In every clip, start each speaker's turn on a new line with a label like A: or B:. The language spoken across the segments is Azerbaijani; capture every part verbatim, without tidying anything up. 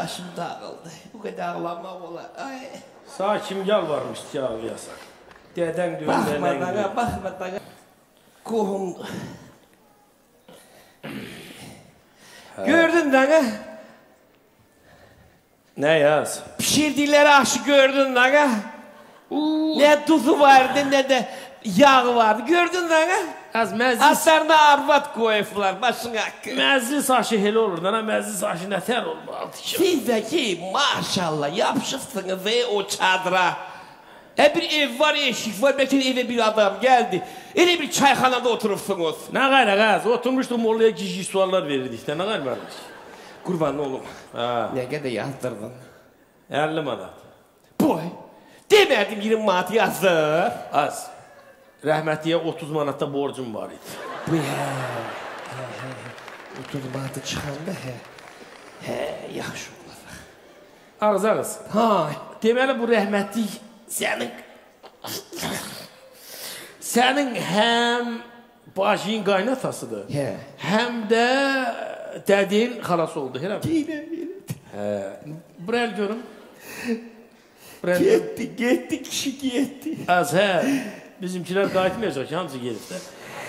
A: başım dağıldı. Bu kadar ağlamak olar. Ay.
B: Sağ kim yalvarmış ki ağlayasan? Deden diyor,
A: bakma
B: deden
A: dağa,
B: diyor.
A: bakma dağa. Kohumdu. Gördün dağa.
B: Ne yaz?
A: Pişirdileri aşı gördün dağa. Ne tuzu vardı ne de yağ vardı. Gördün dağa.
B: Az məclis...
A: Aslarına arvat koyuflar başına.
B: Məclis aşı hele olur, dana məclis aşı nətər olmalı ki?
A: Sizdeki maşallah yapışırsınız ve o çadıra. E bir ev var, eşik var, belki eve bir adam geldi. Öyle bir çayxanada oturursunuz.
B: Ne gayra qaz, oturmuştuk Mollaya cici suallar verirdik de, ne gayra varmış?
A: Kurban oğlum.
B: Ha.
A: Ne kadar yazdırdın?
B: elli manat.
A: Boy, demədim yirmi manat yazdır.
B: Az. Rəhmətliyə otuz manatda borcum var idi.
A: Bu he, he he. otuz manatı çıxanda he. He, yaxşı olacaq.
B: Ağız ağız.
A: Ha,
B: Deməli bu rəhmətlik sənin... Sənin həm başın qaynatasıdır.
A: he.
B: Həm də dədin xalası oldu, elə mi?
A: Deyiləm, deyiləm.
B: Hə. Buraya görüm. Buraya görüm.
A: Gitti, gitti, kişi gitti.
B: Az hə. Bizimkiler qayıtmayacaq ki, hamısı gelib də.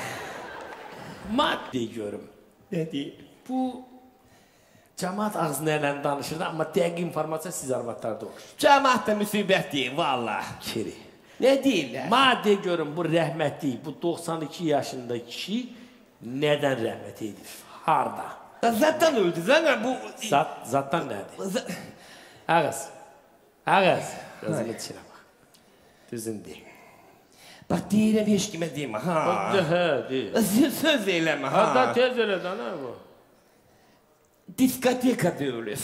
B: Madde görüm.
A: Ne deyil?
B: Bu cəmaat ağzına ilə danışırdı, amma dəqiq informasiya siz arvadlarda olur.
A: Cəmaat da müsibət deyil, valla.
B: Kiri.
A: Ne deyirlər?
B: Madde görüm bu rəhmətlik, bu doxsan iki yaşındaki kişi nədən rəhmət edir? Harda?
A: Zaten öldü, zaten bu...
B: Zat, zatdan nədir?
A: Z-
B: Ağız. Ağız. Gözümü çirə bax. Düzün deyil.
A: Bak deyirəm, heç kimə deyimə, ha.
B: Hə, deyil.
A: Söz eyləmə, ha.
B: Hatta tez elə də, nə bu?
A: Diskoteka deyiriz.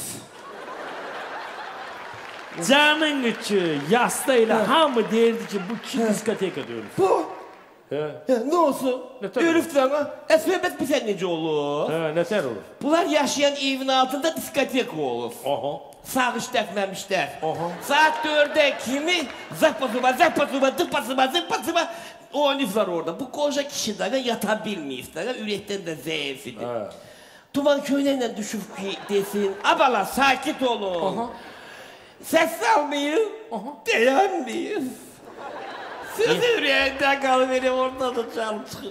B: Canın içi, yasta ilə hamı deyirdi ki, bu ki diskoteka deyil.
A: Bu,
B: Hə,
A: ya, ne olsun?
B: Ne tabii?
A: Örüf sana, esmebet bir sen necə olur?
B: hə, nətər olur?
A: Bunlar yaşayan evin altında diskoteka olur.
B: Aha.
A: Sağ işletmemişler.
B: Aha.
A: Saat dörde kimi zapasıma, zapasıma, zıpasıma, zıpasıma oynayıplar orada. Bu koca kişilere yatabilmeyizler. Üretten de zayıfidir.
B: Hə.
A: Tuman köylerine düşüp ki desin, abala sakit olun.
B: Aha.
A: Ses salmayın, dayanmayın. Sözü yüreğinden kalıverim orada da çalıp çıkıp.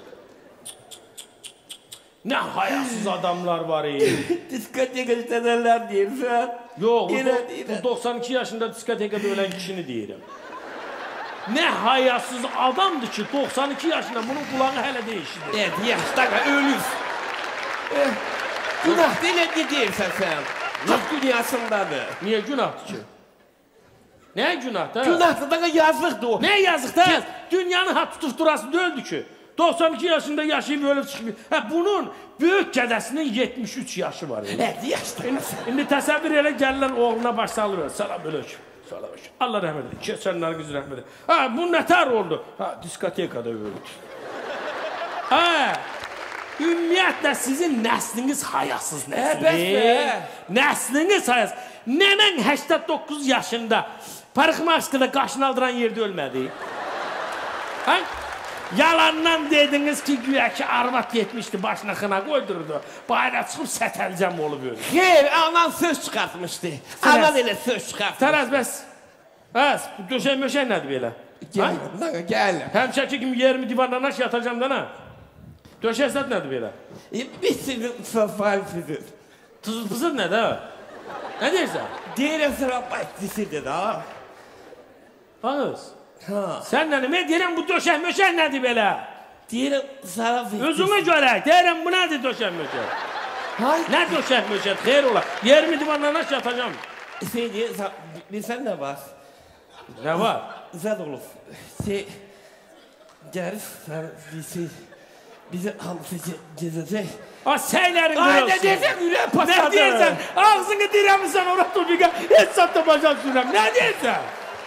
B: Nə hayasız adamlar var ey.
A: Diskoteka işletenler deyirsən.
B: Yox, bu,
A: Deyirəm,
B: do-
A: deyirəm.
B: bu doxsan iki yaşında diskotekada ölən kişini deyirəm. Nə hayasız adamdır ki, doxsan iki yaşında bunun qulağı hələ değişir.
A: Evet, yaşta ölür. Eh, günah değil ne deyirsən sən? Çok dünyasındadır.
B: Niyə günahdır ki? Nə günah da?
A: Günahdır da yazıqdır o.
B: Nə yazıq da? Dünyanı ha tutuşturası döldü ki. doxsan iki yaşında yaşayıb ölüb çıxıb. Hə, bunun böyük gədəsinin yetmiş üç yaşı var.
A: Evet, yaşta.
B: İndi, indi təsəvvür elə gəlirlər oğluna baş salır. Salam əleykum. Salam əleykum. Allah rəhmət eylesin. Keçənlər qız rəhmət eylesin. Ha, bu nətər oldu? Ha, diskotekada öldü. Ha, ümumiyyətlə sizin nəsliniz hayasız nəsildir.
A: bəs be.
B: Nəsliniz hayasız. Nənən səksən doqquz yaşında parikmaskada qaşını aldıran yerdə ölmədi. Ha? Yalandan dediniz ki, güya ki arvat yetmişti, başına xına koydurdu. Bayrağa çıxıb sətəlcəm olub öldü.
A: Hayır, anan söz çıkartmıştı. Anan elə söz çıkartmıştı.
B: Tərəz bəs. Bəs, bu döşək möşək nədir belə?
A: Gel, gel.
B: Həmçəki kimi yerimi divandan aş yatacam da nə? Döşək zət nədir belə?
A: Bir sürü safalsidir.
B: Tuzlu pızır nədir ha? Nə deyirsən?
A: Deyirəm sana bahtisidir ha.
B: Ağız.
A: Ha.
B: Sən nə demə deyirəm bu döşək möşək nədir belə?
A: Deyirəm sana
B: Özümə görə deyirəm bu nədir döşək möşək?
A: Hayır.
B: Nə döşək möşək? Xeyr ola. Yerimi divandan aş yatacam.
A: Şey diye, bilsen ne var?
B: Nə var?
A: Zad olur. Şey, gəlif, sen bizi, bizi hamısı cezəcək.
B: A səylərin
A: Ay,
B: qırılsın.
A: ne deyirsən, ürək patladı.
B: Nə deyirsən? Ağzını dirəmirsən, ora tubiqə, heç satda bacaq sürəm. Nə deyirsən?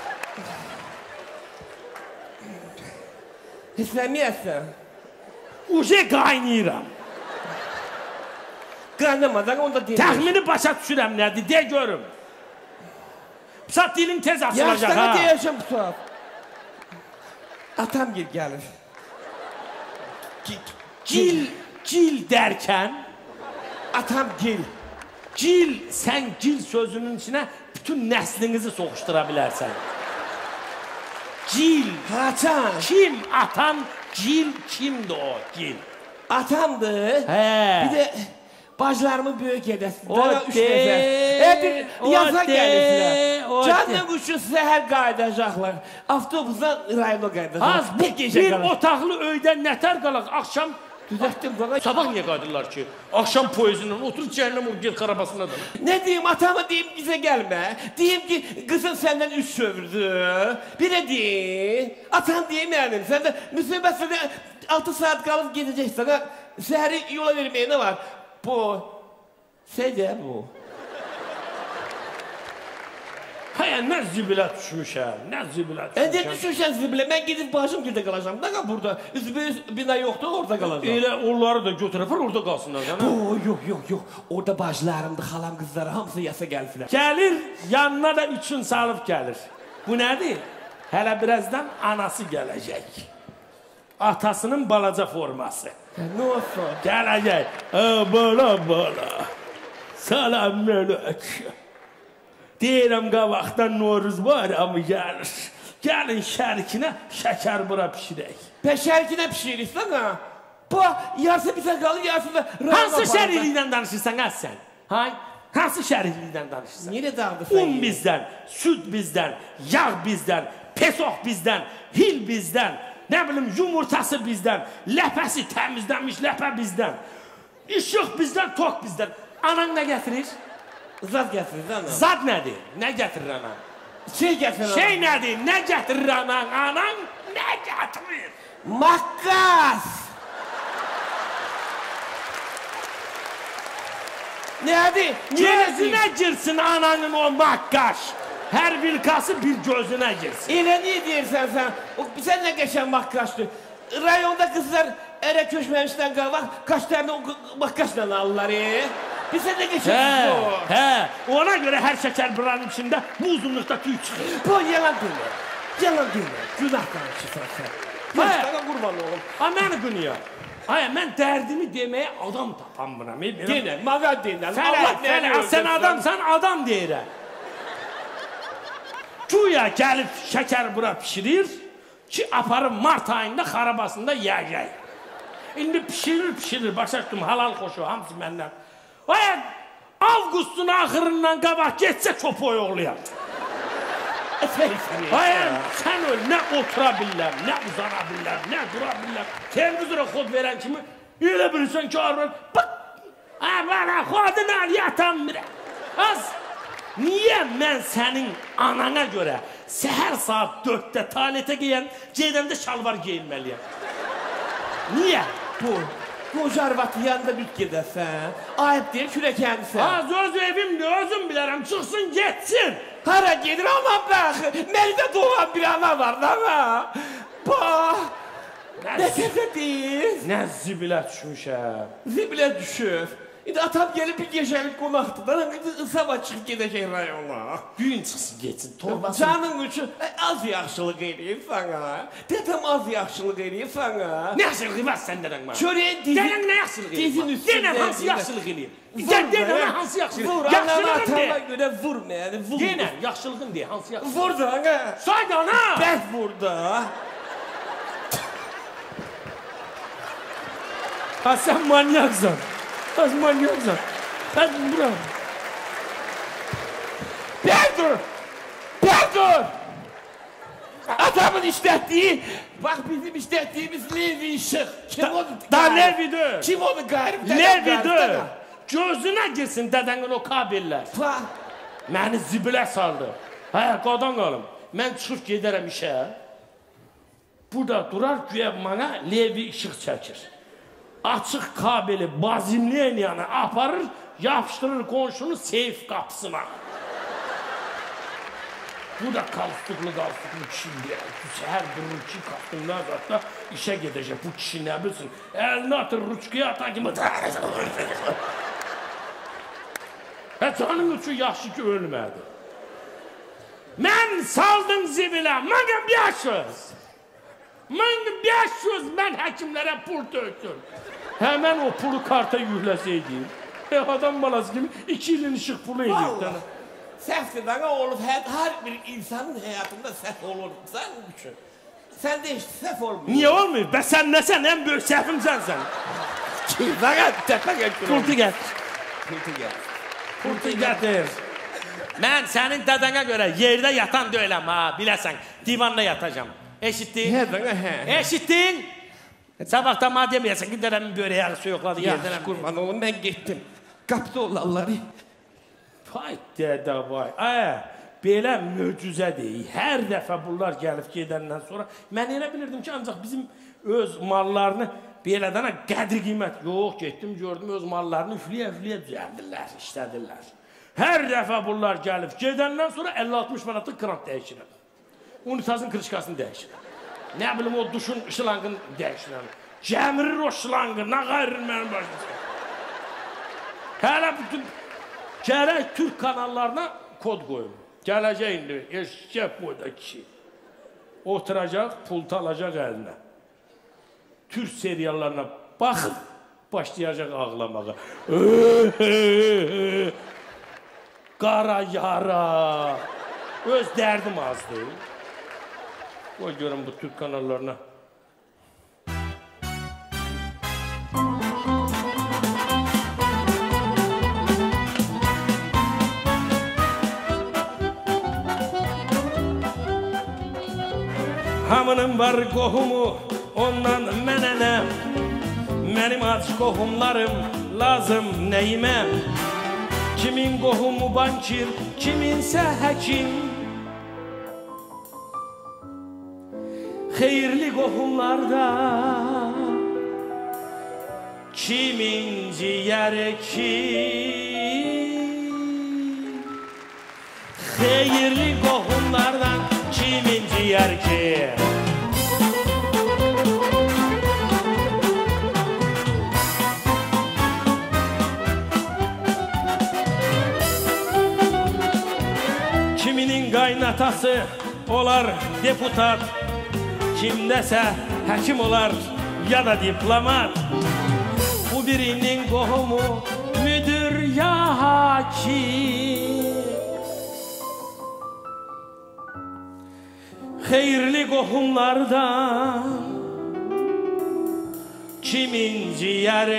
A: Hisləməyəsən.
B: Uje qaynayıram.
A: Qaynamadan onda deyirəm.
B: Təxmini başa düşürəm nədir, de görüm. Pusat dilin tez açılacaq
A: Yaşlara
B: ha.
A: deyəcəm bu saat. Atam gel gəlir.
B: Gil, gil dərkən,
A: Atam gel.
B: Gil, sen gil sözünün içine bütün neslinizi sokuşturabilirsen. Gil.
A: Haçan.
B: Kim atan, gil kimdi o gil?
A: Atamdı.
B: He.
A: Bir de bacılarımı böyük edesin.
B: O
A: Daha üç
B: de,
A: nefer. E bir
B: o
A: yaza
B: de,
A: gelirler.
B: o
A: Canla
B: de.
A: kuşu səhər qaydacaqlar. Avtobusdan rayona qaydacaqlar.
B: Az bu
A: bir gece
B: bir
A: qalır.
B: otaqlı öydən nətər qalaq? Axşam
A: Düzəltdim qala.
B: sabah niyə qaydırlar ki? Axşam poezindən oturub cəhənnəm o gel arabasına da.
A: Ne diyeyim atama diyeyim bize gelme. Diyeyim ki kızın senden üç sövürdü. Bir de diyeyim. Atan diyeyim yani. Sen de müsibet sana altı saat kalıp gidecek sana. Sehri yola vermeye ne var? Bu. Sence bu.
B: Haya nə zibilə düşmüşəm, nə zibilə
A: Önce
B: düşmüşəm.
A: düşürsen zibile. Ben gidip başım girde kalacağım. Ne kadar burada? Üzbüz bina yoktu orada kalacağım.
B: Elə onları da götürəfər orada qalsınlar.
A: Bu yok yok yok. Orada bacılarımdı, halam kızları hamısı yasa gelsinler.
B: Gəlir, yanına da üçün salıb gəlir. Bu nədir? Hələ birazdan anası gələcək. Atasının balaca forması.
A: Ne olsun?
B: Gələcək. Bala bala. Salam melek. Deyirəm qabaqdan Noruz bayramı gəlir. Gəlin şərikinə şəkər bura pişirək.
A: Peşerkine pişirir sana. Bu yarısı bize kalır, yarısı da...
B: Hansı şərilikdən danışırsan az sən? Hay? Hansı şərilikdən danışırsan?
A: Niye dağıldı sen?
B: Un bizdən, süt bizdən, yağ bizdən, pesoq bizdən, hil bizdən, nə bilim yumurtası bizdən, ləpəsi təmizlənmiş ləpə bizdən, işıq bizdən, tok bizdən. Anan nə gətirir?
A: Zat getirir ana.
B: Zad nədir? Nə gətirir anan?
A: Şey getirir
B: Şey nədir? Nə gətirir anan? Anan nə gətirir?
A: Makkas. Nədir?
B: Gözünə girsin ananın o makkaş. Hər bir kası bir gözünə girsin.
A: Elə niye deyirsən sen? O, sen ne geçen makkaştı? Rayonda kızlar ere köşmemişten kalmak kaç tane o makkaşla alırlar e? Biz sen ne geçen
B: Hə,
A: bu?
B: hə. Ona görə hər şəkər buranın içində bu uzunluqda tüy çıxır.
A: Bu yalan değil. Yalan değil. Günah danışırsan sen.
B: Hə.
A: Sana kurban oğlum.
B: Ha, mən qınıyor. Ay, mən dərdimi deməyə adam tapan buna.
A: Dene, mağa dene.
B: Fələ, fələ, sən adamsan, adam deyirəm. Güya gəlib şəkər bura pişirir ki, aparıb mart ayında xarabasında yiyəcək. İndi pişirir, pişirir, başa tuttum, halal xoşu, hamısı məndən. Ay, avqustun axırından qabaq getsə köpoy oğluyam. Ay, sən öl, nə otura bilirəm, nə uzana bilirəm, nə dura bilirəm. Televizora xod verən kimi, elə bilirsən ki, arvar, bak, bana xodun al, yatanmırəm. Az, niyə mən sənin anana görə səhər saat dörddə tualetə geyən, gedəndə şalvar geyinməliyəm? Niyə?
A: Bu, koca arvatı yanında büt gedəsən, ayıp deyil kürəkənsən.
B: Az öz evimdir, özüm bilərəm, çıxsın, getsin.
A: Hara gedir aman bax, məndə doğan bir ana var, ana. Bax, nə səsə deyil?
B: Nə zibilə düşmüşəm.
A: Zibilə düşür. İndi atam gelip bir gecəlik qonaqdır, sabah çıxıb gedəcək rayona.
B: Gün çıxsın, geçsin, torbasın.
A: Canın üçün e, az yaxşılıq eləyir sana. Dedəm az yaxşılıq eləyir sana.
B: Nə yaxşılıq eləyir səndən mən?
A: Çörəyin dizin...
B: Denən nə yaxşılıq eləyir?
A: Dizin üstündə...
B: Denən hansı yaxşılıq eləyir?
A: Vur
B: Denən hansı yaxşılıq?
A: Vur, anama atama görə vurma yəni, vur.
B: Denən, yaxşılığın deyə, hansı yaxşılıq?
A: Vur da, ana.
B: Sayda, ana!
A: Bəs vur da.
B: Ha, sən manyaksan. Az manyaksan. Hadi bura.
A: Dur! Dur! Atamın işlettiği, bak bizim işlettiğimiz Levi Işık. Kim
B: Da,
A: onu
B: da
A: gayrı?
B: Levi'dir.
A: Kim onu gayrı?
B: Levi'dir. Gözünə girsin dədənin o kabellər.
A: Pa.
B: Məni zibilə saldı. Hə, qadan qalım. Mən çıxıb gedərəm işə. Burada durar, güya mənə Levi işıq çəkir. Açıq kabeli bazimləyən yana aparır, yapışdırır qonşunun seyf qapısına. Bu da qalstıqlı qalstıqlı kişi deyək. Səhər durur ki, qapından zaten işə gedəcək. Bu kişi nə bilsin? Əlini atır, ruçkaya atan kimi. Və canın üçün yaxşı ki, ölmədi. Mən saldım zibilə, mənə beş yüz. Mən beş yüz, mən həkimlərə pul döktüm. Həmən o pulu karta yükləsəydim. Adam balası gibi iki ilin ışık pulu ediyor.
A: Vallahi. Səhvdir olur. Hər, hər bir insanın həyatında səhv olur. Sən düşün. Sən də heç səhv olmuyor.
B: Niye olmuyor? Ben sen ne sen? En büyük səhvim sensen.
A: Zaten tepe geçiyor.
B: Kurtu gel.
A: Kurtu gel.
B: Kurtu getir. Ben senin dedene göre yerde yatan değilim ha. Bilesen divanda yatacağım. Eşittin?
A: He dana he.
B: Eşittin? Sabahtan ma demeyesen ki dedemin böreği yarısı yokladı
A: Ya
B: yerden.
A: kurban oğlum ben gittim. Kaptı olanları.
B: Vay dede vay. Ay, belə möcüzə deyil. Hər dəfə bunlar gəlib gedəndən sonra mən elə bilirdim ki, ancaq bizim öz mallarını belədən qədri qiymət. Yox, getdim, gördüm öz mallarını üfləyə-üfləyə düzəldirlər, işlədirlər. Hər dəfə bunlar gəlib gedəndən sonra əlli altmış manatlıq krant dəyişirəm. Unitazın kırışkasını dəyişirəm. Nə bilim o duşun şılangını dəyişirəm. Cəmirir o şılangı, nə qayırır mənim başımıza. Hələ bütün gərək Türk kanallarına kod qoyun. Gələcək indi, eşkək boyda kişi. Oturacaq, pultu alacaq əlinə. Türk seriallarına baxıb, başlayacaq ağlamağa. Qara yara. Öz dərdim azdır. Qoy görün bu Türk kanallarına. Hamının var qohumu, ondan mənə nə? Mənim aç qohumlarım lazım nəyimə? Kimin qohumu bankir, kiminsə həkim. Xeyirli qohumlarda kimin ciyəri kim? Xeyirli qohumlardan kimin ciyər kim? Kiminin qaynatası olar deputat, kimdəsə həkim olar ya da diplomat. Bu birinin qohumu müdür ya hakim. Xeyirli qohumlardan kimin ciyəri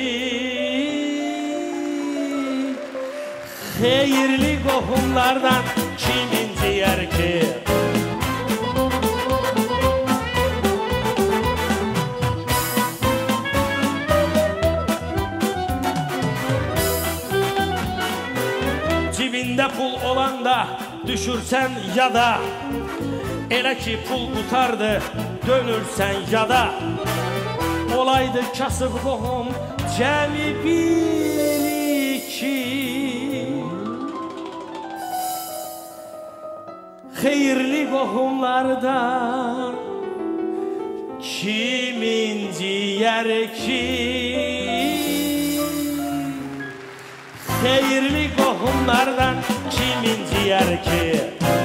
B: kim? Xeyirli qohumlardan kimin ciyəri kim? Cibində pul olanda düşürsən ya da elə ki pul qutardı dönürsən yada. Olaydı kasıb qohum cəmi bir iki. Xeyirli qohumlardan kimin ciyəri kim? Xeyirli qohumlardan kimin ciyəri kim?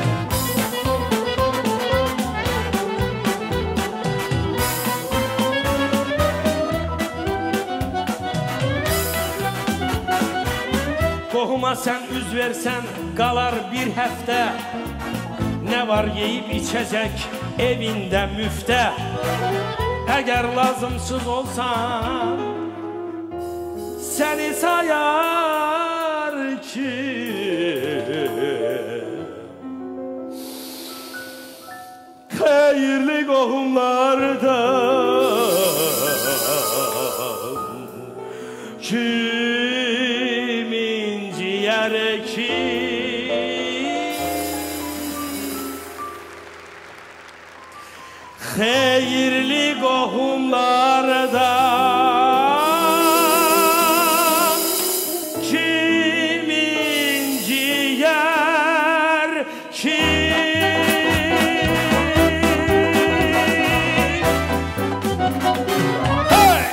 B: Qohuma sən üz versən qalar bir həftə. Nə var yeyib içəcək evində müftə. Əgər lazımsız olsan səni sayar ki xeyirli qohumlardan kimin ciyəri kim? Xeyirli qohumlardan kimin ciyər kim? Hey!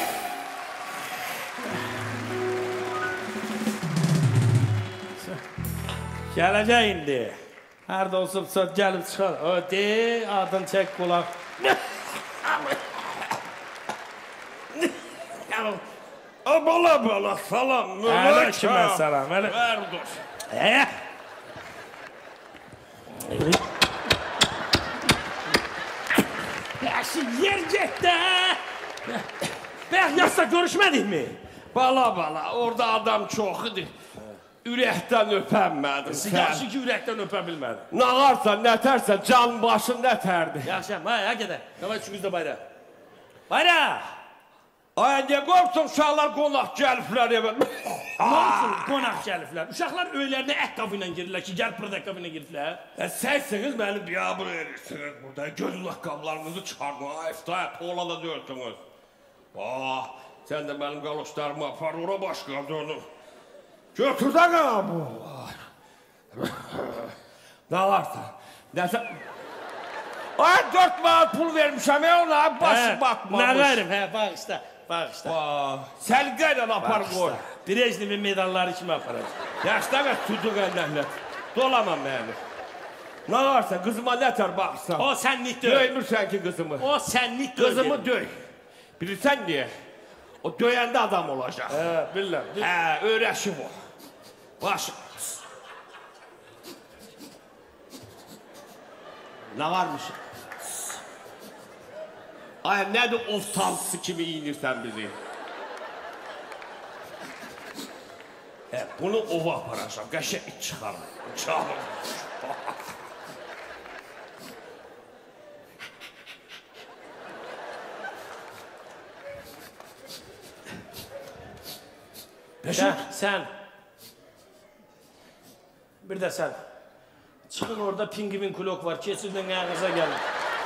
B: Gələcək indi. Harda olsa gəlib çıxar. O de, adın çək qulaq.
A: Bala bala salam.
B: Aleyküm selam.
A: Ver dur.
B: Eee? Ya şu yer gitti. Ben yasa görüşmedik mi?
A: Bala bala orada adam çok idi. Ürəkdən öpənmədim sən.
B: Yaxşı ki, ürəkdən öpə bilmədim.
A: Nağarsan, nətərsən, can başın nətərdir.
B: Yaxşı, ha, ha, gedək. Davay üçünüz də bayra. Bayra!
A: Ay, ne qorxsun, uşaqlar qonaq gəliblər evə.
B: Ne olsun, qonaq gəliblər. Uşaqlar öylərinə ət qavı ilə girirlər ki, gəl pırdak qavı ilə giriblər.
A: Səysiniz, məni biabır edirsiniz burada. Göz laqqablarınızı çıxardın, iftaya toğlada dörsünüz. Bax, sən də mənim qaloşlarımı apar, ora başqa dönür. Götür də qabı. Nə varsa, nəsə... Ay, dörd manat pul vermişəm, ona başı batmamış.
B: Nə qayırım, hə, bağışda, bağışda.
A: Səlqə ilə apar qoy.
B: Brejnevin medalları kimi aparar.
A: Yaşda və tutuq əlləhlət. Dolama məni. Nə varsa, qızıma nətər baxsan.
B: O sənlik döy.
A: Döymürsən ki qızımı.
B: O sənlik döy.
A: Qızımı döy. Bilirsən niyə? O döyəndə adam olacaq.
B: Hə, bilirəm.
A: Hə, öyrəşib o. Başı. Nə varmış? Ay, nədir ov tansısı kimi iyinirsən bizi? Hə, bunu ova aparacaq, qəşə iç çıxarım. Çağırım.
B: Sən, sən. Bir də sən. Çıxın orada pingvin kulok var, kesirdən ayağınıza gəlin.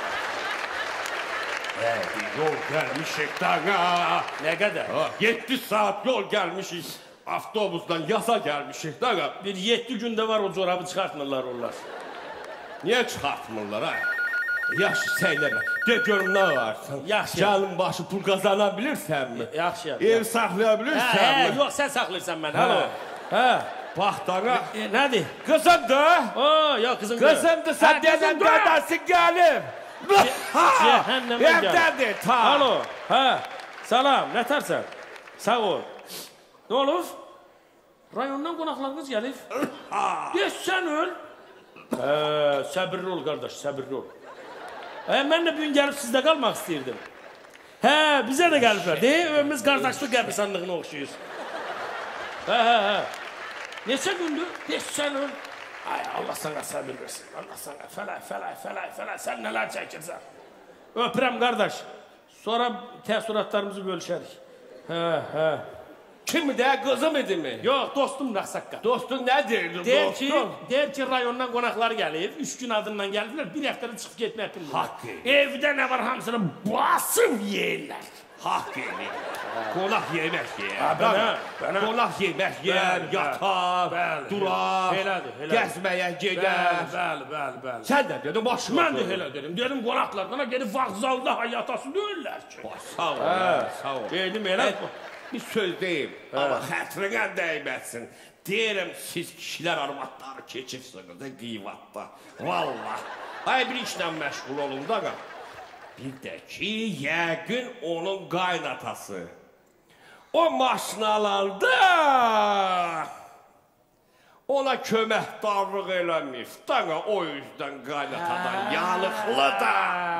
A: Yol gəlmişik dağa.
B: Nə qədər?
A: Yeddi saat yol gəlmişik. Avtobusdan yasa gəlmişik dağa.
B: Bir yeddi gündə var o corabı çıxartmırlar onlar.
A: Niyə çıxartmırlar ha? Yaxşı səyləmə. De görüm nə varsan.
B: Yaxşı.
A: Gəlin başı pul qazana bilirsənmi?
B: Yaxşı.
A: Ev saxlaya bilirsənmi?
B: Hə, yox, sən saxlayırsan məni. Halo. Hə.
A: Bax dağa.
B: Nədir?
A: Qızımdır.
B: Oo, yox, qızımdır.
A: Qızımdır, sən deyən qədəsi gəlib.
B: Cəhənnəmə gəl.
A: Evdədir, ta.
B: Halo. Hə. Salam, nətərsən? Sağ ol. Nə olur? Rayondan qonaqlarınız gəlib. Desən öl. Hə, səbirli ol qardaş, səbirli ol. Hə, mən də bugün gəlib sizdə qalmaq istəyirdim. Hə, bizə də gəliblər. Deyək, ömrümüz qardaşlıq qəbristanlığına oxşuyuz. Hə, hə, hə. Neçə gündür? Desən öl. Ay, Allah sana səbir versin. Allah sana fəlay, fəlay, fəlay, fəlay. Sən nələr çəkirsən? Öpürəm qardaş. Sonra təəssüratlarımızı bölüşərik. Hə, hə.
A: Kimi də, qızım idi mi?
B: Yox, dostum Rəxsaqqa.
A: Dostun nə deyirdi
B: Deyir ki,
A: dostum?
B: deyir ki, rayondan qonaqları gəlib, üç gün adından gəliblər, bir həftədə çıxıb getmək bilmirlər.
A: Haqq edir.
B: Evdə nə var hamısını basıb yeyirlər.
A: Haqq edir. Qonaq yemək yer.
B: Bənə, bənə.
A: Qonaq yemək yer, yatar, durar,
B: Elədir, elədir.
A: gəzməyə gedər.
B: Bəli, bəli, bəli.
A: Sən də dedin, başına.
B: Mən də elə dedim. Dedim, qonaqlarına gedib vağzalda hayatası deyirlər ki.
A: Sağ ol, sağ ol.
B: Dedim, elə.
A: Bir söz deyim, amma xətrinə dəymətsin. Deyirəm, siz kişilər arvadları keçirsiniz də qiyvatda. Vallah. Ay, bir işlə məşğul olun da. Bir də ki, yəqin onun qaynatası. O maşını alanda ona köməkdarlıq eləmir. Dana o yüzdən qaynatadan yanıqlı da.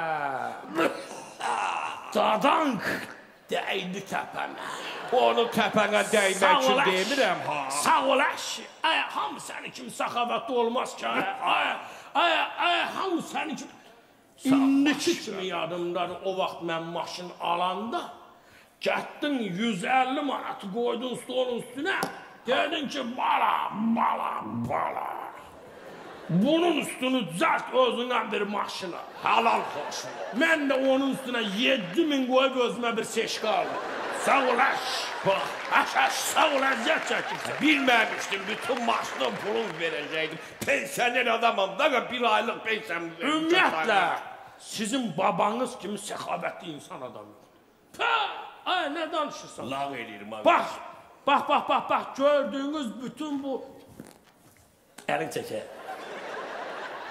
B: Dadank dəydi təpəmə.
A: Onu təpənə dəymək üçün demirəm ha.
B: Sağ ol əşi. Ay, hamı sənin kimi səxavətli olmaz ki. Ay, ay, ay, hamı sənin kimi. İndiki kimi yadımdadır, o vaxt mən maşın alanda gətdin yüz əlli manatı qoydun stolun üstünə, dedin ki, bala, bala, bala. Bunun üstünü düzelt özündən bir maşına.
A: Halal xoşum.
B: Mən də onun üstünə yeddi min qoyub özümə bir seçki aldım. Sağ ol əş.
A: Bax,
B: Əş, əş, sağ ol əziyyət çəkirsən.
A: bilməmişdim, bütün maşının pulunu verəcəkdim. Pensioner adamım da bir aylıq pensiyamı verəcəkdim.
B: Ümumiyyətlə, sizin babanız kimi səxavətli insan adam yoxdur. Pə, ay, nə danışırsan?
A: Lağ eləyirəm abi.
B: Bax, bax, bax, bax, bax, gördüyünüz bütün bu... Əlin çəkək.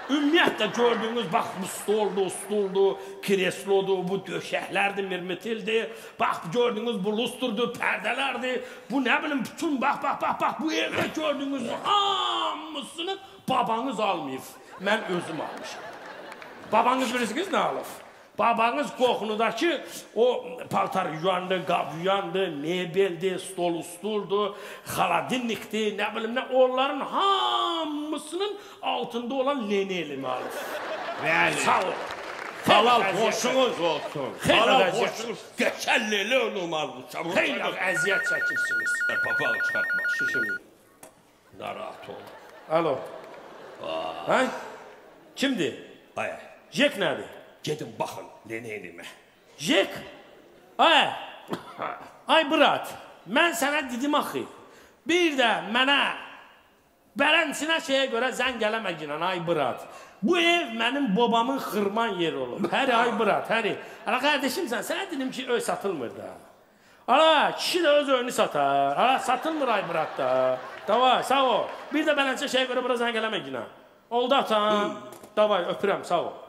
B: Ümumiyyətlə gördüyünüz, bax, bu stoldur, stuldur, kreslodur, bu döşəklərdir, mirmitildir, bax, gördüyünüz bu lusturdur, pərdələrdir, bu nə bilim, bütün, bax, bax, bax, bax, bu evdə gördüyünüz hamısını babanız almayıb, mən özüm almışam. Babanız bilirsiniz nə alıb? Babanız qoxunudakı o paltar yuyandı, qab yuyandı, mebeldir, stol stuldur, xaladinlikdir, nə bilim nə, onların hamısının altında olan lenelimi alır.
A: Bəli.
B: Sağ ol.
A: Halal xoşunuz olsun. Halal
B: əziyyət.
A: xoşunuz. Geçen lele onu almışam.
B: Xeyli əziyyət çəkirsiniz.
A: Papağı çıxartma.
B: Şişim.
A: Narahat ol.
B: Alo. Ha? Kimdir?
A: Ay,
B: Jek nədir?
A: gedin baxın lenelime.
B: Jek? Ay, ay brat, mən sənə dedim axı, bir də mənə bələnsinə şeyə görə zəng eləməginən, ay brat. Bu ev mənim babamın xırman yeri olub. Həri, ay brat, həri. Ala, qardeşimsən, sənə dedim ki, öy satılmır da. Ala, kişi də öz öyünü satar. Ala, satılmır ay brat da. Davay, sağ ol. Bir də bələnsinə şeyə görə bura zəng eləməginən. Oldu atam. Davay, öpürəm, sağ ol.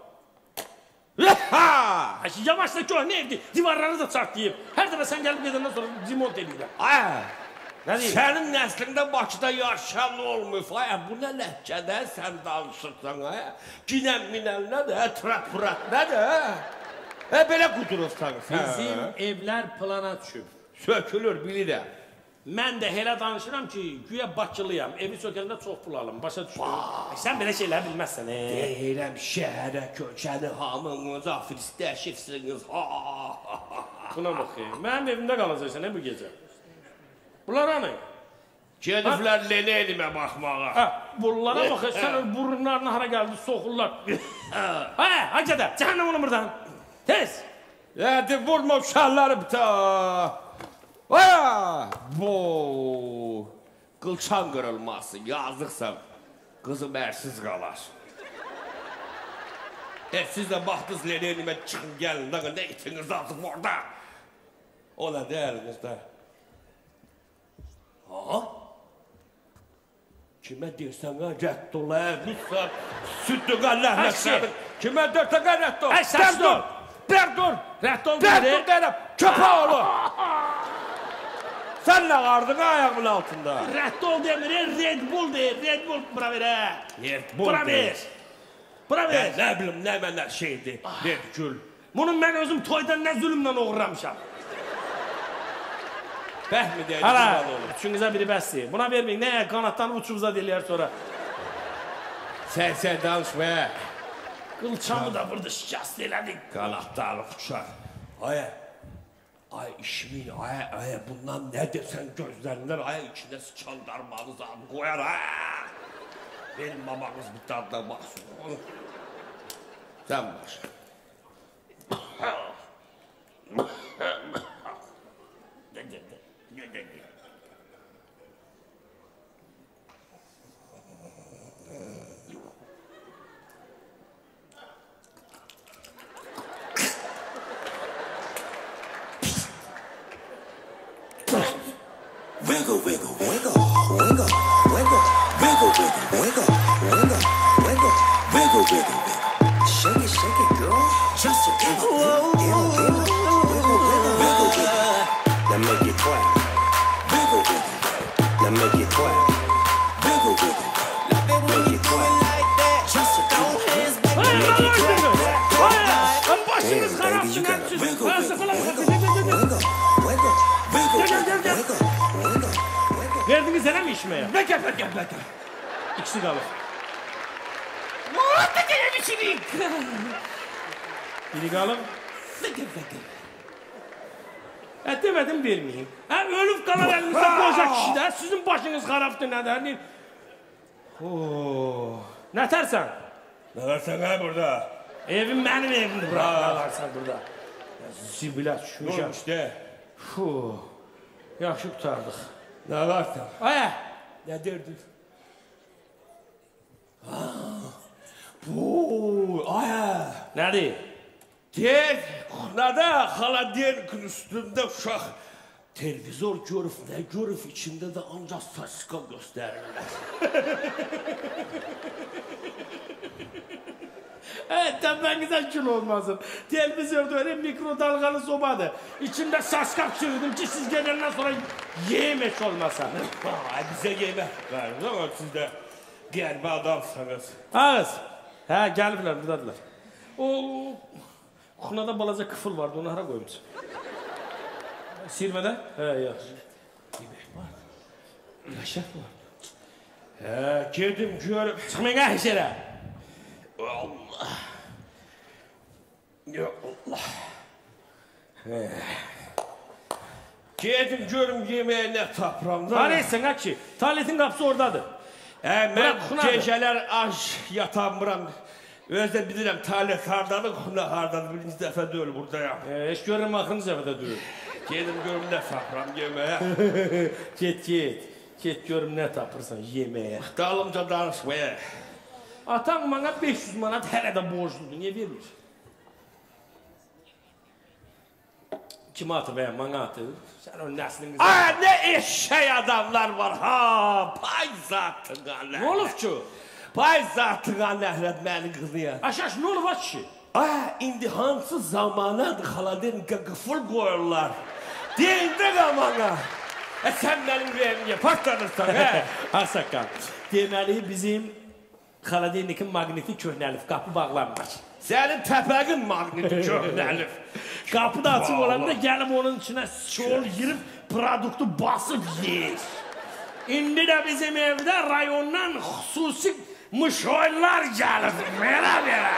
B: Yavaşla ki o ne evdi? Divarları da çartlayıb. Hər dəfə sən gəlib gedəndən sonra remont edirlər.
A: Ay,
B: Nə deyim?
A: sənin nəslində Bakıda yaşayan olmuyor. Ay, bu nə ləhcədə sən danışırsan, ay. Ginən minən nədir, trak pırat nədir? E, belə qudurursan sən.
B: Bizim evlər plana düşüb.
A: Sökülür, bilirəm.
B: Mən də elə danışıram ki, güya Bakılıyam. Evi sökəndə çox pul alım, başa düşürüm. Sən belə şeylər bilməzsən, e.
A: Deyirəm, şəhərə köçəni hamınız afiristləşirsiniz.
B: Buna baxayım. Mənim evimdə qalacaqsan, ne bu gecə? Bunlar hanı?
A: Gediblər lele elimə baxmağa.
B: Hə, bunlara baxır, sən burunlarına hara gəldi, soxurlar. Hə, həcədə, cəhənnəm olun buradan. Tez.
A: Hadi vurma uşaqları bir ta. Aya, bu qılçan qırılması, yazıqsan, qızım ərsiz qalar. E, siz də baxdınız lele elimə çıxın, gəlin, nə itiniz azıb orada. O nə dərinizdə? Ha? Kimə deyirsən, rədd ol, lütfən, süddü qalləh nəsədir. Kimə deyirsən, rədd ol.
B: Rədd ol.
A: Rədd ol.
B: Rədd ol.
A: Rədd ol deyirəm, köpə oğlu. Sen ne vardın ayağımın altında?
B: Red Bull demir, Red Bull deyir, Red Bull bura ver he.
A: Red Bull
B: bura ver. Bura ver.
A: Ne bilim ne mənə şeydi, Red Gül.
B: Bunun mən özüm toydan nə zülümlə uğramışam.
A: Bəhmi deyil,
B: hala, üçünüzə biri bəsdir. Buna verməyin, nə qanatdan uçubuza deyilər sonra.
A: Sen sen danışma.
B: Qılçamı da burada şikast elədik.
A: Qanatdan uçar. Aya. Ay işimin, ay, ay, bundan ne desen gözlerinden, ay içine sıçan darmağınızı adı koyar, ay. Benim mamanız bir tadına baksın. Sen baş.
C: Wiggle, wiggle, wiggle, wiggle, wiggle, wiggle, wiggle, wiggle, wiggle, wiggle, wiggle, wiggle, wiggle. Shake it, shake it, girl. Just a giggle, giggle, giggle, giggle, wiggle, wiggle, wiggle, wiggle. Now make it clap. Wiggle, wiggle, now make it clap. Wiggle, wiggle, make it clap. Just a throw hands back and make it clap.
B: Başınız
C: Damn, baby, you
B: karartın
C: gotta
B: hepsi.
C: wiggle,
B: Ben
C: wiggle,
B: sıfırlar
C: wiggle,
B: kapı.
C: wiggle, wiggle, wiggle,
B: Gel, gel, gel.
C: wiggle, wiggle, wiggle.
B: Verdiniz hele mi içmeye?
A: Bekle, bekle, bekle.
B: İkisi kalır.
A: Muhatta gelemişinik.
B: Biri kalır.
A: Bekle, bekle.
B: E demedim vermeyeyim. Ha ölüp kalan elinizde koca kişi de sizin başınız karaptı ne der?
A: Oo.
B: Ne tersen?
A: Ne versen ha burada?
B: Evim benim evimdi bırak. Ne varsan burada. Zibilat
A: Ne
B: şuşa.
A: olmuş de?
B: Fuh. Yaxşı qurtardıq.
A: Ne varsa?
B: Aya.
A: Ne derdin? Bu, aya.
B: Nədir?
A: Der, kuhnada hala der üstünde uşak Televizor görüp ne görüp içinde de ancak saçka gösterirler.
B: Evet, tepenize kül olmasın. Televizörde öyle mikrodalgalı sobadı. İçimde saçkak çürüdüm ki siz gelenden sonra yemek olmasa.
A: Ay bize yemek verin ama siz de gerbe adamsınız.
B: Ağız. He gelibler buradadılar. O kuxunada balaca kıfıl vardı, onu hara koymuşsun? Sirmədə? He yaxşı.
A: Yemek var. Yaşak var. He girdim görüp.
B: Çıxmayın əhiş elə.
A: Allah. Ya Allah. He. Girdim görüm yemeğe ne tapıram da.
B: Tanıyırsan ha ki, taletin qapısı oradadır.
A: He
B: Bırak,
A: ben
B: kunadır.
A: geceler aç yatamıram. Özde bilirəm talih hardadır, kuna hardadır. Birinci defa değil buradayım.
B: E, heç görürüm axırıncı dəfədə durur.
A: Girdim görüm ne tapıram yemeğe.
B: Get, get. Get görüm nə tapırsan yeməyə.
A: Dalımca danışmaya.
B: Atan bana beş yüz manat hələ də borcludur. Niyə vermir? Kim atır veya bana atır? Sen o nəslini...
A: Aa ne eşeği adamlar var ha. Pay zatına ne?
B: Ne olub ki?
A: Pay zatına nəhrət məni qızıya.
B: Aşaş ne olub ki?
A: Aa indi hansı zamanadır xaladenika qıfıl qoyurlar. Deyində qamana. E sen benim rəyimə partlanırsan he.
B: Asakal. Deməli bizim Xaladenikin magneti köhnəlib, qapı bağlanmır.
A: Senin təpəqin magneti köhnəlib.
B: Qapı da açıq olanda gəlib onun içine şol girip produktu basıp yiyir. İndi də bizim evdə rayondan xüsusi müşoylar gəlib. Merə merə.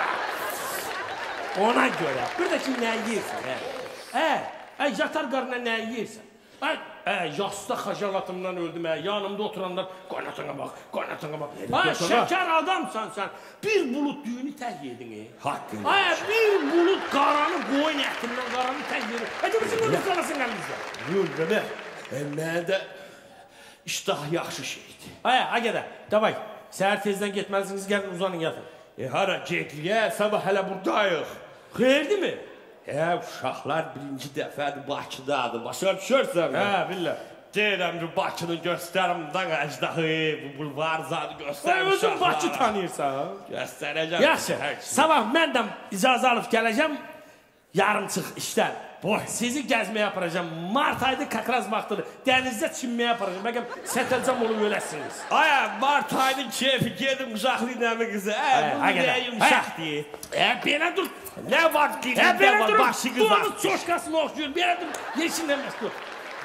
B: Ona görə. Bir də ki, nə yiyirsən? Hə, hə, yatar qarına nə yiyirsən? Hə, hə, yasda xacalatımdan öldüm, hə, yanımda oturanlar, qaynatına bax, qaynatına bax. Hə, şəkər adamsan sən, bir bulut düyünü tək yedin, hə.
A: Haqqın.
B: Hə, bir bulut qaranı qoyun ətindən qaranı tək yedin. Hə, demirsin, nə qalasın əlimizdə?
A: Yox, nə? E, mənə də iştah yaxşı şeydir.
B: Hə, hə, gədə, davay, səhər tezdən getməlisiniz, gəlin uzanın yatın.
A: E, hara getliyə, sabah hələ buradayıq.
B: Xeyirdi mi?
A: Hə, uşaqlar birinci dəfədir Bakıdadır, başa düşürsən?
B: Hə, billah.
A: Deyirəm ki, Bakını göstərimdən əjdahı, bu bulvar zadı göstərim
B: Özün
A: uşaqlara.
B: Bakı tanıyırsan.
A: Göstərəcəm.
B: Yaxşı, sabah məndən icazə alıb gələcəm, yarım çıx işdən. Boy, sizi gəzməyə aparacağım. Mart aydı kakraz vaxtıdır. Dənizdə çinməyə aparacağım. Bəlkə sətəlcəm olub öləsiniz.
A: Aya, Mart ayının keyfi gedim uşaqlı nəmi qızı. Hə, bu nəyə yumuşaq deyil.
B: Hə, belə dur.
A: Nə var
B: Hə,
A: dilində
B: belə
A: var,
B: dur.
A: başı qızar.
B: Donuz çoşkasını oxuyur. Belə dur. Yeşinləməz dur.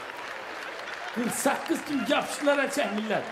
B: qırx səkkizz gün yapışdılar, çəkmirlər.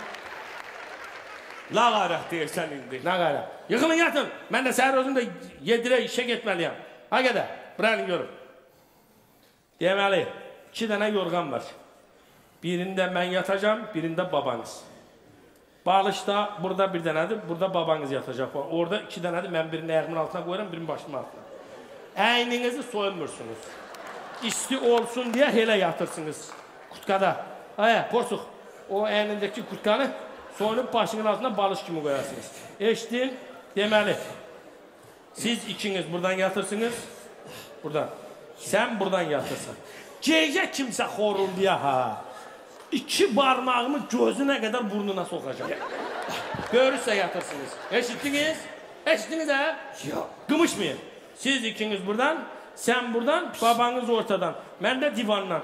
A: La qaraq deyirsən indi.
B: Nə qayra? Yıxılın yatın. Mən də səhər özüm də yedirə işə getməliyəm. Ha gədə, burayını görün. Deməli, iki dənə yorğan var. Birində mən yatacağım, birində babanız. Balışda burada bir dənədir, burada babanız yatacaq. Orada iki dənədir, mən birini ayağımın altına qoyuram, birini başımın altına. Əyninizi soyunmursunuz. İsti olsun deyə elə yatırsınız. Kutkada. Aya, porsuq. O əynindəki kutkanı soyunub başının altına balış kimi qoyarsınız. Eşdin, deməli. Siz ikiniz buradan yatırsınız. Buradan. Sen buradan yatırsan. Gecə kimsə xorulduya ha. İki barmağımı gözünə qədər burnuna sokacağım. Görürsə yatırsınız. Eşittiniz? Eşittiniz ha?
A: Yok.
B: Qımışmayın. Siz ikiniz buradan, sen buradan, babanız ortadan. Mən də divandan.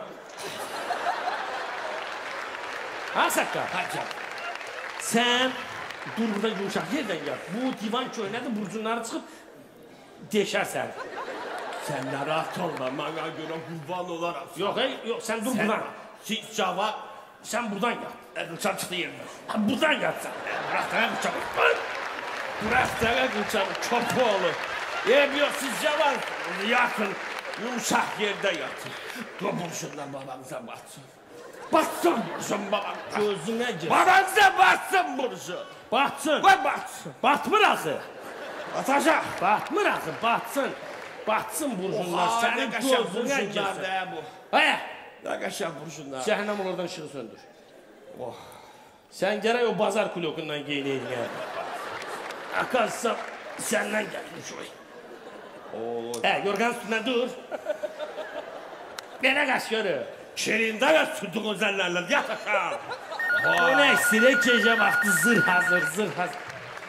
B: Ha Sakka?
A: Hacı.
B: Sen dur burada yumuşaq yerdən yat. Bu divan köynədir, burcunları çıxıb deşərsən.
A: Sen narahat olma, bana göre kurban olarak.
B: Yok, hey, yok sen dur
A: Sen
B: buradan.
A: hiç cevap.
B: Sen buradan yat.
A: Bıçak çıktı yerine.
B: Ha, buradan yat sen.
A: Bırak sana bıçak. Bırak sana bıçak. Çopoğlu. Eğer yok siz cevap yakın. Yumuşak yerde yatın. Dur burşundan babanıza batsın. Batsın burşun babam.
B: Gözüne gir.
A: Babanıza batsın burşun.
B: Batsın.
A: Koy batsın.
B: Batmır axı.
A: Atacak.
B: Batmır axı, batsın. Batsın burcunlar.
A: Oha,
B: Senin
A: ne kaşar
B: gözüne
A: burşunlar
B: girsin.
A: da bu.
B: Haya.
A: Ne kaşar burşunlar.
B: Cehennem oradan ışığı söndür.
A: Oh.
B: Sen gerek o bazar kulokundan giyineydin ya. Akazsa senden gelmiş oy.
A: Oo.
B: He, yorgan üstünden dur. Bana kaç yürü.
A: Şirində və sütüqün zəllərlər, yat aşağı.
B: O nə istəyir, gecə vaxtı zır hazır, zır hazır.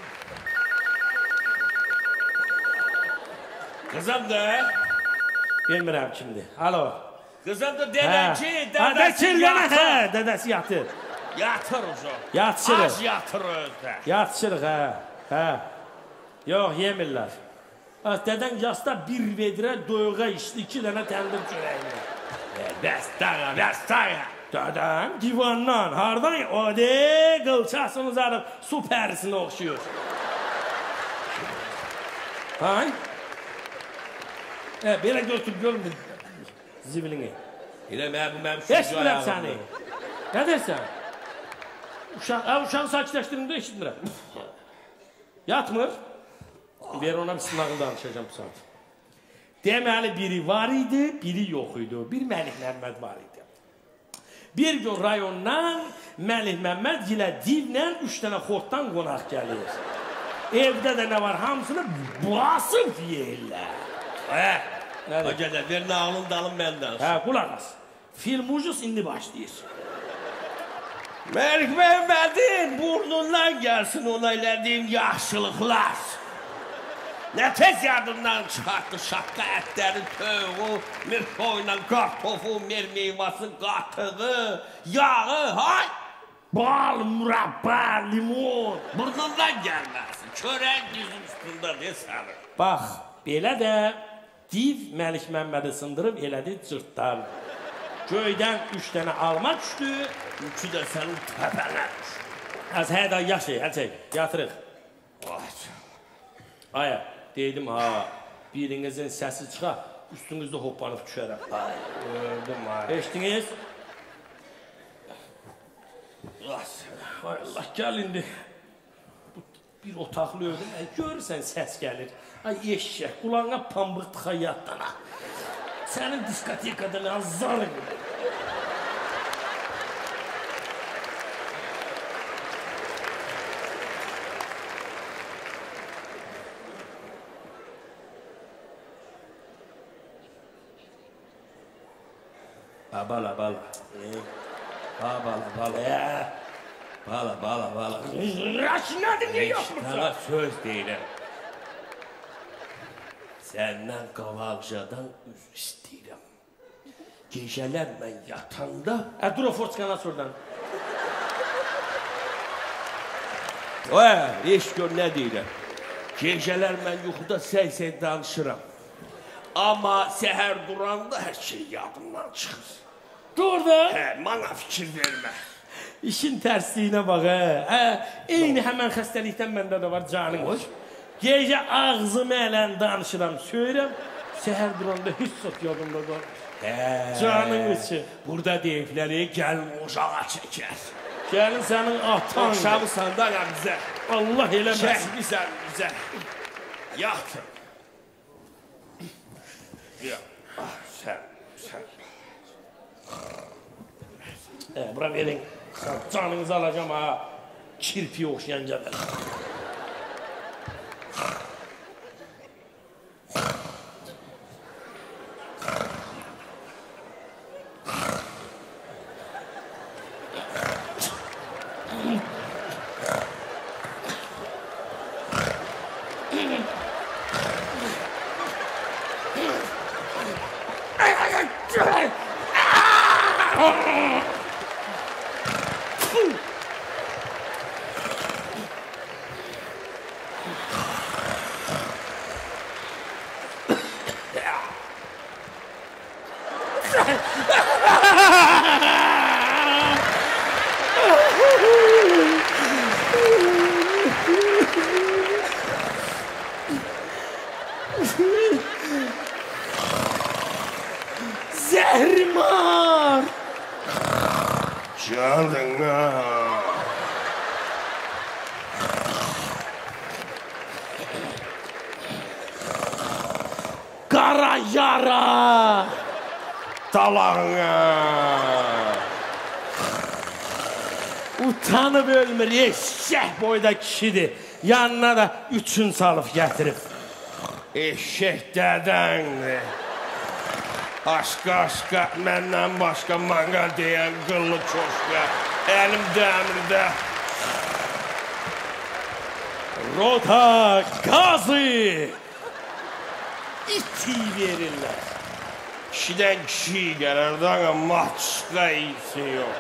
A: Qızım da.
B: Bilmirəm kimdir. Alo.
A: Qızım da dedin ki,
B: dədəsi yatır. Hə, dədəsi yatır.
A: Yatır uşaq.
B: Yatışırıq.
A: Aç yatır özdə.
B: Yatışırıq, hə. Hə. Yox, yemirlər. Dədən yasda bir vedrə doyuğa içdi, iki dənə təndir çörəyini.
A: Dəstəyə, dəstəyə.
B: Dədəm divandan, hardan? O de, qılçasını uzarıb, su pərisini oxşuyur. Hay? E, belə götür, görmür zibilini.
A: Elə mən bu mənim
B: Heç biləm səni. Nə dersən? Uşağı sakitləşdirində eşitmirəm. Yatmır. Ver ona bir sınavını danışacağım bu saat. Deməli biri var idi, biri yox idi. Bir Məlik Məmməd var idi. Bir gün rayondan Məlik Məmməd ilə divlə üç dənə xortdan qonaq gəlir. Evdə də nə var, hamısını basıb yeyirlər.
A: Hə, o gələ, ver nağılın dalın məndən.
B: Hə, qulaq as. Film ucuz indi başlayır.
A: Məlik Məmmədin burnundan gəlsin ona elədiyim yaxşılıqlar. Nə tez yardımdan çıxartdı şapka ətləri, tövü, mirkoyla qartofu, mermeyvası, qatığı, yağı, hay!
B: Bal, mürəbbə, limon.
A: Burnundan gəlməsin, çörək düzün üstündə desəlir.
B: Bax, belə də div Məlik Məmmədi sındırıb elədi cırtdan. Göydən üç dənə alma düşdü,
A: üçü də sənin təpənə düşdü.
B: Az hədə yaşı, həcək, yatırıq. Aya, deydim ha, birinizin səsi çıxa, üstünüzdə hoppanıb düşərəm.
A: Ay, gördüm ha.
B: Eşdiniz? Ay Allah, gəl indi. Bir otaqlı ördüm, görürsən səs gəlir. Ay eşşək, qulağına pambıq tıxa yatdan ha. Sənin diskotekadan azarım. Bala bala. Bala bala.
A: Bala bala bala.
B: Raşinadı niye yapmışsın?
A: Sana söz deyirəm. Səndən qavalcadan üzr istəyirəm. Gecələr mən yatanda...
B: Ə, dur o forçkana sordan.
A: Oya, eş gör nə deyirəm. Gecələr mən yuxuda səy-səy danışıram. Amma səhər duranda hər şey yadımdan çıxır.
B: Dur da.
A: Hə, mana fikir vermə.
B: İşin tərsliyinə bax, hə. Eyni həmən xəstəlikdən məndə də var, canın hoş. Gecə ağzımı ələn danışıram, söyürəm. Səhər duranda heç sot yadımda qalır.
A: Hə.
B: Canın içi.
A: Burada deyifləri gəlin uşağa çəkər.
B: Gəlin sənin atan.
A: Oxşamısan da ya bizə.
B: Allah eləməsin.
A: Çəkmişsən bizə. Yaxdır. Ya, sən, sən.
B: Hə, bura verin. Canınızı alacağım ha. Kirpiyə oxşayan gəlir. Zəhrimar!
A: Canına!
B: Qara yara!
A: Dalağına!
B: Utanıb ölmür, eşşək boyda kişidir. Yanına da üçün salıb gətirib.
A: Eşək dədəndir. Aşka aşka, menden başka mangal diyen kıllı çoşka. Elim demirde.
B: Rota gazı. İti verirler.
A: Kişiden kişi gelirdi ama maçka iyisi yok.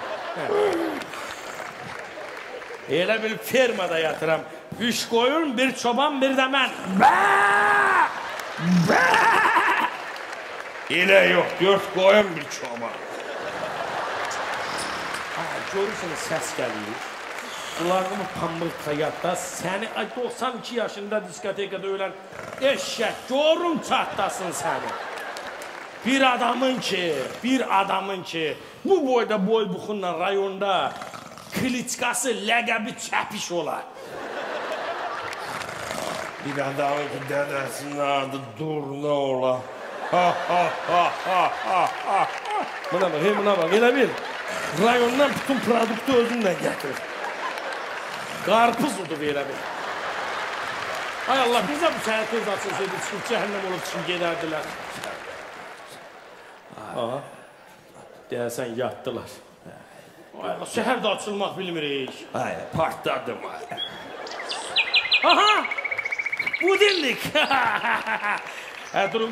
B: Elə bir fermada yatıram. Üç koyun, bir çoban, bir de mən.
A: İle yok, dört koyun bir çoban.
B: Görürsünüz səs gəlir. Kulağımı pambık hayatda seni doksan iki yaşında diskotekada ölen eşek görüm çattasın seni. Bir adamın ki, bir adamın ki bu boyda boy buxunla rayonda Klitskası ləqəbi çəpiş olar.
A: Bir adamın ki dedesinin adı Durna ola. Ha ha ha ha ha ha.
B: Buna bak, he buna bak, elə bil. Rayondan bütün produktu özündən gətir. Qarpız udur elə bil. Ay Allah, bizə bu səhər tez açılsaydı, çıxıb cəhənnəm olub çıxıb gedərdilər. Aha, deyəsən yatdılar. Ay Allah, səhər də açılmaq bilmirik.
A: Ay, partladım ay.
B: Aha, bu dillik. Hə, durun.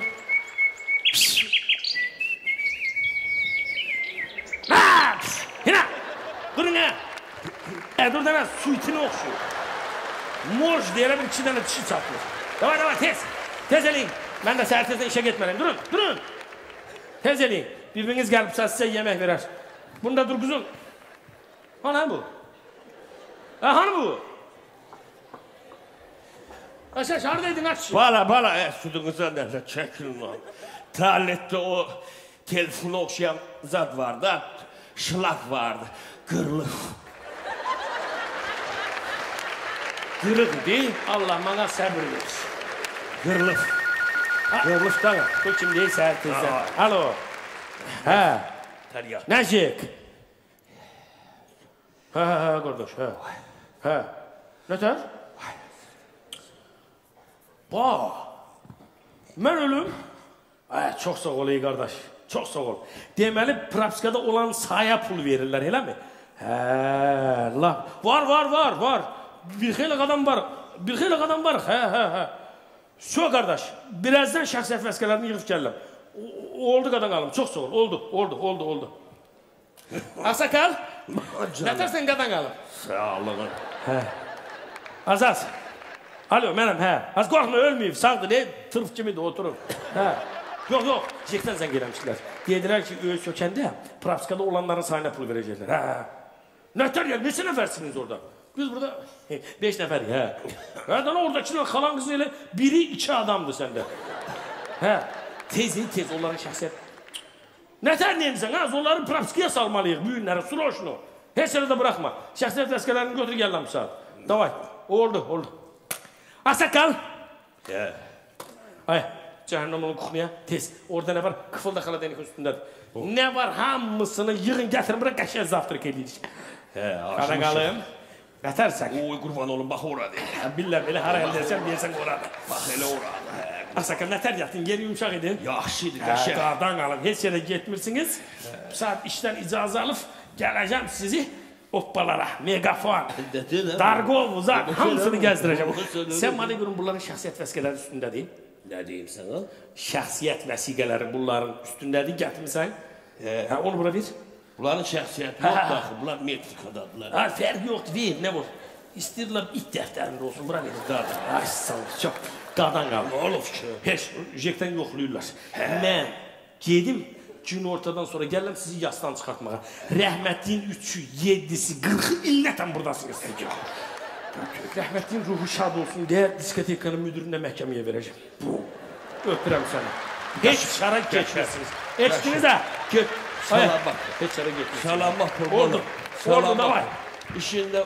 B: Ha, hina, durun ha. Hə, dur dənə, su itini oxşuyor. Moj deyərəm, iki dənə dişi çatmır. Davay, davay, tez, tez eləyin. Mən də səhər tezdən işə getməliyim, durun, durun. Tez eləyin, birbiriniz gəlibsə sizə yemək verər. Bunu da dur quzum. Hani bu? Ha, hani bu? Aşağı, haradaydın aç.
A: Bala, bala, e, sütünüzden nerede çekin lan. Tuvalette o telefonu okşayan zat vardı, şılak vardı, kırılık.
B: Kırık değil, Allah bana sabır versin.
A: Kırılık.
B: Kırılık da var. Bu kim değil səhər tezdən. Alo. Hə.
A: Teriyat.
B: Necik? Hə, hə, hə, qardaş, hə. Hə. Nətər? Bax. Mən ölüm. Hə, çox sağ ol ey qardaş. Çox sağ ol. Deməli, Prapskada olan saya pul verirlər, elə mi? Hə, la. Var, var, var, var. Bir xeyli adam var. Bir xeyli adam var. Hə, hə, hə. Şu qardaş, birazdan şəxsiyyət vəsiqələrini yığıb gəlirəm. Oldu qadan qalım, çox sağ ol. Oldu, oldu, oldu, oldu. Asakal, nətərsən qadan qalım?
A: Sağ olun.
B: Hə. Azaz. Alo, mənəm, hə. Az qorxma, ölməyib, sağdır, ne? Tırf kimidir, oturun. Hə. Yox, yox, çiçəkdən zəng eləmişdilər. Dedilər ki, öyle sökəndə Prapskada olanların sayına pul verəcəklər. Hə. Nətər ya, neçə nəfərsiniz orada? Biz burada beş nəfərik, hə. Hə, dana oradakılar xalan qızı elə biri iki adamdır səndə. Hə, tez, tez onların şəxsiyyət. Nətər neyimsən, ha? Onları Prapskaya salmalıyıq, büyünləri, suroşunu. Heç yerə də bıraxma. Şəxsiyyət vəsiqələrini götür gələm saat. Davay, oldu, oldu. Asakal.
A: Hə.
B: Ay, cəhənnəm onun kuxuya, tez. Orada nə var? Kıfılda xaladenik üstündədir. Nə var? Hamısını yığın, gətirin, bırak qəşəyə zavtırk edirik.
A: Hə,
B: Qara qalım. Nətərsən?
A: Oy, qurban olun, bax oradır.
B: Bilirəm, elə hara əldə deyəsən oradır.
A: Bax, elə oradır.
B: Asakal, nətər yatın? Yeri yumuşaq idi.
A: Yaxşıydı,
B: Hə,
A: qəşək.
B: qardan qalım. Heç yerə getmirsiniz. Bu saat işdən icazə alıb gələcəm sizi oppalara, megafon, darqov, uzaq, hamısını gəzdirəcəm. Sən mənə görün, bunların şəxsiyyət vəsiqələri üstündədir.
A: Nə deyim sənə?
B: Şəxsiyyət vəsiqələri bunların üstündədir, gətirmirsən. Hə, onu bura ver.
A: Bunların şəxsiyyəti yoxdur axı, bunlar metrikadadılar.
B: Ha, fərqi yoxdur, ver, nə var? İstəyirlər it dəftərində olsun, bura verir. Qadan. Ay, sağ ol, çox. Qadan qalın.
A: Nə olub ki?
B: Heç, jekdən yoxlayırlar. Mən gedim, gün ortadan sonra gələm sizi yasdan çıxartmağa. Rəhmətliyin üçü, yedisi, qırxı illətən buradasınız. Rəhmətliyin ruhu şad olsun deyə diskotekanın müdürünə məhkəməyə verəcəm. Öpürəm səni. Heç şara geçməsiniz. Eçdiniz də, get.
A: Salamat.
B: Heç şara getməsiniz.
A: Salamat oldu.
B: Oldu. Oldu, davay.
A: İşində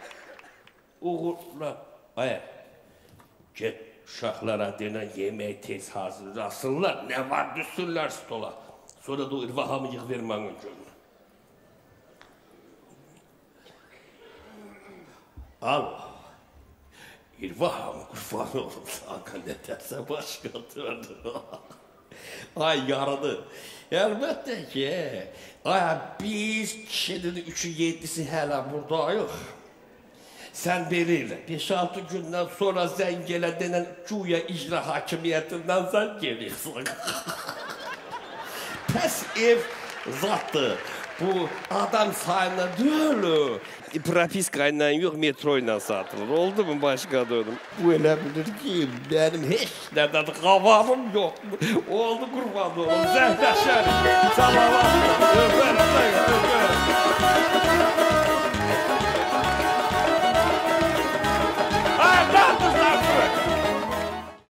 A: uğurla. Ay, get uşaqlara denən yemək tez hazırlasınlar. Nə var, düşsünlər stola. Sonra da o irvahamı yığ vermənin gönlü. Al. İrvahamı qurban olum. Sanka nətərsə başqadır. Ay yarıdı. Elbette ki. Ay biz kişinin üçü yedisi hala buradayıq. Sen belirle. beş altı günden sonra sen gele denen güya icra hakimiyetinden sen gelirsin. Pes ev zattı. Bu adam sayına değil. Propiskayla yok metroyla satılır. Oldu mu başka dönüm? Bu öyle bilir ki benim hiç neden kavamım yok. Oldu kurban oğlum. Zehleşerim. Salavat. Öper. Öper.